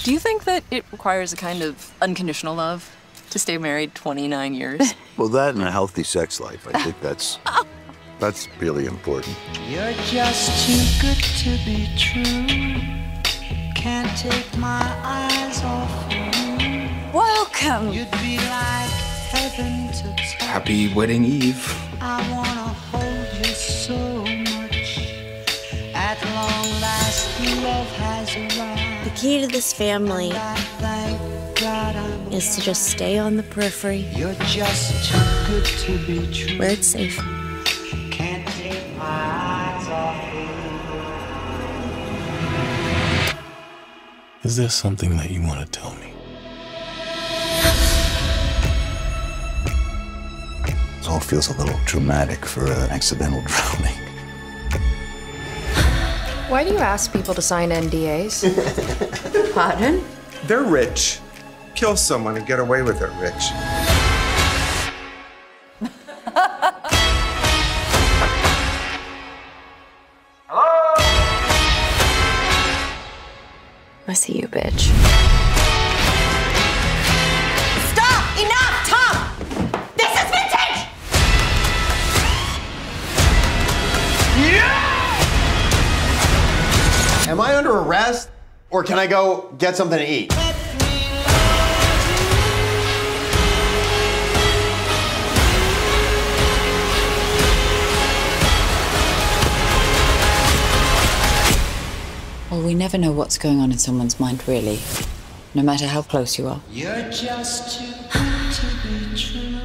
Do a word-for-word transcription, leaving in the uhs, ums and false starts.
Do you think that it requires a kind of unconditional love to stay married twenty-nine years? Well, that and a healthy sex life, I think that's that's really important. You're just too good to be true. Can't take my eyes off you. Welcome! You'd be like heaven to touch. Happy wedding eve. I wanna hold you so much. At long last, love has arrived. The key to this family I thank God I'm is to just stay on the periphery You're just too good to be true. where it's safe. Can't take my eyes off you. Is there something that you want to tell me? It all feels a little dramatic for an accidental drowning. Why do you ask people to sign N D As? Pardon? They're rich. Kill someone and get away with it rich. I see you, bitch. Stop! Enough! Tom! This is vintage! Am I under arrest? Or can I go get something to eat? Well, we never know what's going on in someone's mind, really, no matter how close you are. You're just too good to be true.